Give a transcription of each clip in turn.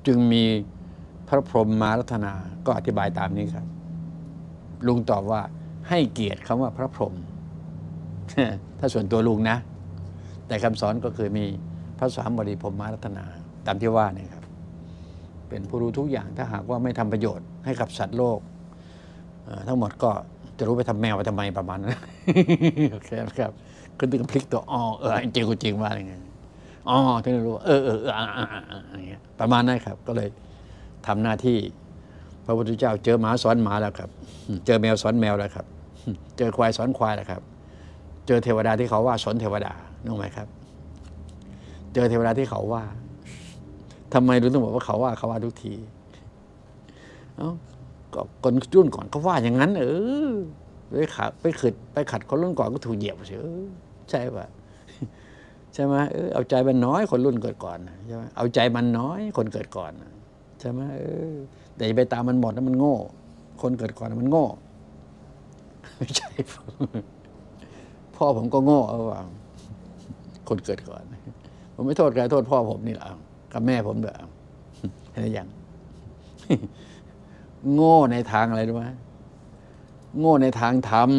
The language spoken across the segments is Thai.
จึงมีพระพรหมมารัตนาก็อธิบายตามนี้ครับลุงตอบว่าให้เกียรติคำว่าพระพรหม ถ้าส่วนตัวลุงนะแต่คำสอนก็คือมีพระสามบดีพรหมมารัตนาตามที่ว่าเนี่ยครับเป็นผู้รู้ทุกอย่างถ้าหากว่าไม่ทำประโยชน์ให้กับสัตว์โลกทั้งหมดก็จะรู้ไปทำแมวไปทำไมประมาณนั้น โอเคครับก็ถึงพลิกตัวจริงกูจริงว่าอะไรเงี้ยถึงรู้อย่างเงี้ยประมาณนั้นครับก็เลยทำหน้าที่พระพุทธเจ้าเจอหมาสอนหมาแล้วครับเจอแมวสอนแมวแล้วครับเจอควายสอนควายแล้วครับเจอเทวดาที่เขาว่าสอนเทวดานึกไหมครับเจอเทวดาที่เขาว่าทำไมรู้ต้องบอกว่าเขาว่าทุกทีก็คนรุ่นก่อนเขาว่าอย่างนั้นไปขัดคนรุ่นก่อนก็ถูกเหยียบเฉยใช่ป่ะใช่ไหมเอาใจมันน้อยคนรุ่นเกิดก่อนใช่ไหมเอาใจมันน้อยคนเกิดก่อนใช่ไหมแต่ไปตามมันหมดแล้วมันโง่คนเกิดก่อนมันโง่ไม่ใช่พ่อผมก็โง่ว่าคนเกิดก่อนผมไม่โทษใครโทษพ่อผมนี่แหละกับแม่ผมด้วยเห็นอย่างโง่ในทางอะไรรู้ไหมโง่ในทางธรรม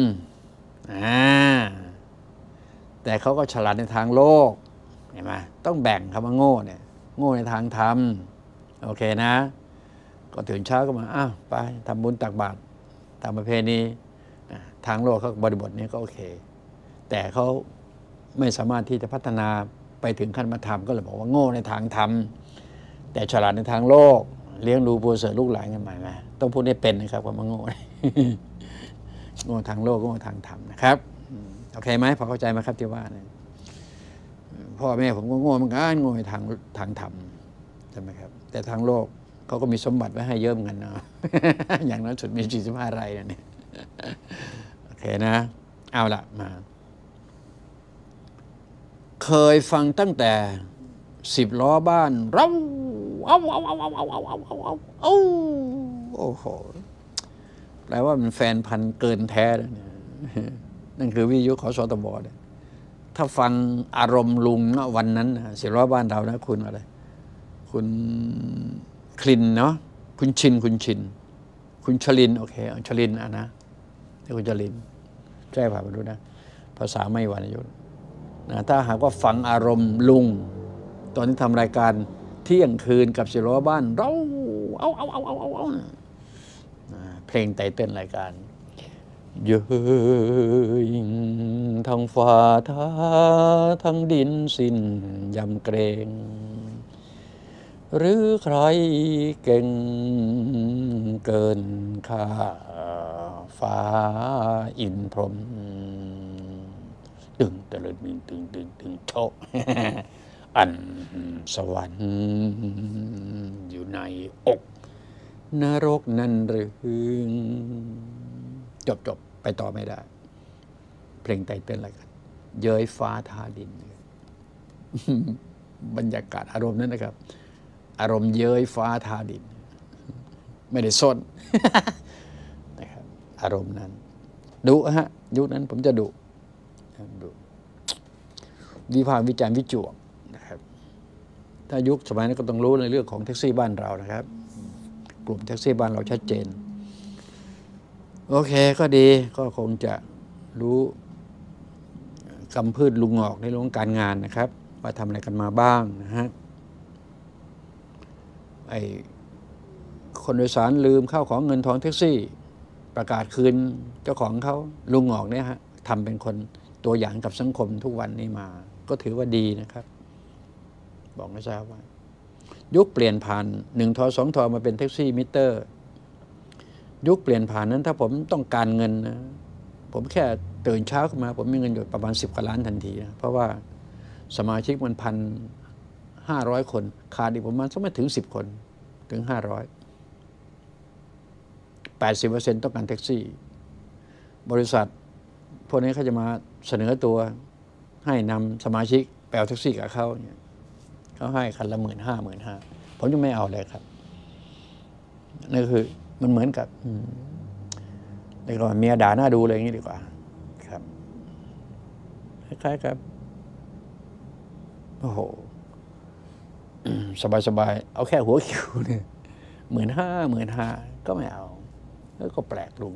แต่เขาก็ฉลาดในทางโลกเห็นไหมต้องแบ่งคำว่าโง่เนี่ยโง่ในทางธรรมโอเคนะก็ตื่นเช้าก็มาไปทำบุญตักบาตรตามประเพณีทางโลกเขาบริบทนี้ก็โอเคแต่เขาไม่สามารถที่จะพัฒนาไปถึงขั้นมาทำก็เลยบอกว่าโง่ในทางธรรมแต่ฉลาดในทางโลกเลี้ยงดูปูเสือลูกหลานกันใหม่ไหมต้องพูดให้เป็นนะครับว่ามันโง่ โง่ทางโลกโง่ทางธรรมนะครับโอเคไหมพอเข้าใจไหมครับที่ว่าเนี่ยพ่อแม่ผมก็โง่เหมือนกันโง่ในทางธรรมใช่ไหมครับแต่ทางโลกเขาก็มีสมบัติไว้ให้เยอะเหมือนกันนะ อย่างน้อยสุดมี45 ไร่เนี่ยโอเคนะเอาละมาเคยฟังตั้งแต่10 ล้อบ้านเราโอ้โหแปลว่ามันแฟนพันธุ์เกินแท้เลยเนี่ยนั่นคือวิทยุขสทบเนี่ยถ้าฟังอารมณ์ลุงวันนั้น10 ล้อบ้านเรานะคุณอะไรคุณคลินเนาะคุณชินคุณชลินโอเคชลินนะที่คุณชลินใช่ป่ะไม่รู้นะภาษาไม่วรรณยุกต์นะถ้าหากว่าฟังอารมณ์ลุงตอนที่ทำรายการเที่ยงคืนกับ10 ล้อบ้านเราเพลงไตเติ้ลรายการเย้ยทั้งฟ้าทั้งดินสิ้นยำเกรงหรือใครเก่งเกินข้าฟ้าอินพรหมตึงตะลึงตึงโชอันสวรรค์อยู่ในอกนรกนั่นหรือจบไปต่อไม่ได้เพลงไตเติ้ลอะไรกันเย้ยฟ้าทาดินบรรยากาศอารมณ์นั้นนะครับอารมณ์เย้ยฟ้าทาดินไม่ได้ส้น นะครับอารมณ์นั้นดุยุคนั้นผมจะดุวิพากษ์วิจารณ์วิจวกนะครับถ้ายุคสมัยนั้นก็ต้องรู้ในเรื่องของแท็กซี่บ้านเรานะครับกลุ่มแท็กซี่บ้านเราชัดเจนโอเคก็ดีก็คงจะรู้กำพืชลุงงอกในเรื่องการงานนะครับว่าทำอะไรกันมาบ้างนะฮะไอ้คนโดยสารลืมข้าวของเงินทองแท็กซี่ประกาศคืนเจ้าของเขาลุงงอกเนี่ยฮะทำเป็นคนตัวอย่างกับสังคมทุกวันนี้มาก็ถือว่าดีนะครับบอกให้ทราบว่ายุคเปลี่ยนผ่าน1 ท 2 ทมาเป็นแท็กซี่มิเตอร์ยุคเปลี่ยนผ่านนั้นถ้าผมต้องการเงินนะผมแค่ตื่นเช้าขึ้นมาผมมีเงินอยู่ประมาณ10 กว่าล้านทันทีนะเพราะว่าสมาชิกมัน1,500 คนขาดอีกประมาณสักไม่ถึง10 คนถึง500 80% ต้องการแท็กซี่บริษัทพวกนี้เขาจะมาเสนอตัวให้นำสมาชิกแปลแท็กซี่กับเขาเนี่ยเขาให้คันละ15,000 ผมจะไม่เอาเลยครับนั่นคือมันเหมือนกับเรียกว่าเมียด่าหน้าดูเลยอย่างนี้ดีกว่าครับคล้ายๆครับโอ้โหสบายๆเอาแค่หัวคิวเนี่ย15,000ก็ไม่เอาแล้วก็แปลกลุง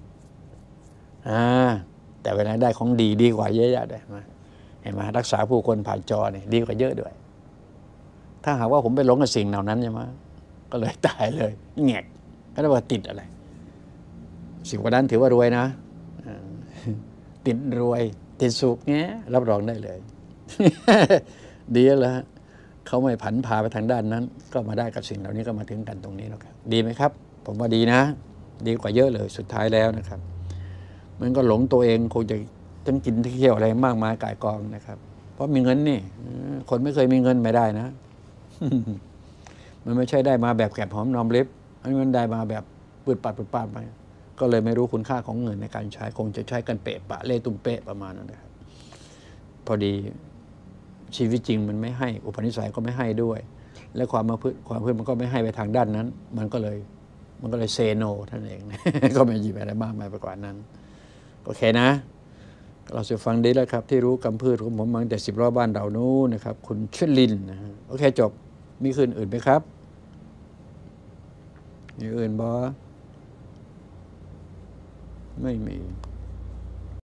แต่เวลาได้ของดีกว่าเยอะแยะเลยเห็นไหมรักษาผู้คนผ่านจอเนี่ยดีกว่าเยอะด้วย ถ้าหากว่าผมไปหลงกับสิ่งเหล่านั้นใช่ไหมก็เลยตายเลยแงกก็เรียกว่าติดอะไรสิ่งวันนั้นถือว่ารวยนะติดรวยติดสุขเงี้ยรับรองได้เลย ดีแล้วเขาไม่ผันพาไปทางด้านนั้น ก็มาได้กับสิ่งเหล่านี้ก็มาถึงกันตรงนี้แล้วครับดีไหมครับผมว่าดีนะดีกว่าเยอะเลยสุดท้ายแล้วนะครับมันก็หลงตัวเองคงจะต้องกินที่เที่ยวอะไรมากมายก่ายกองนะครับเพราะมีเงินนี่คนไม่เคยมีเงินไม่ได้นะ มันไม่ใช่ได้มาแบบแกบหอมนอมลิบอันนี้มันได้มาแบบปืดปัดไปก็เลยไม่รู้คุณค่าของเงินในการใช้คงจะใช้กันเปะปะเล่ตุ้มเปะประมาณนั้นนะครับพอดีชีวิตจริงมันไม่ให้อุปนิสัยก็ไม่ให้ด้วยและความพื้นมันก็ไม่ให้ไปทางด้านนั้นมันก็เลยเซโนท่านเอง ก็ไม่หยิบอะไรมากมายไปกว่านั้นโอเคนะเราจะฟังดีแล้วครับที่รู้กำพืชของผมมาตั้งแต่10 ล้อบ้านเรานู้นนะครับคุณชลินนะโอเคจบมีคืนอื่นไหมครับมีอื่นบ่ไม่มี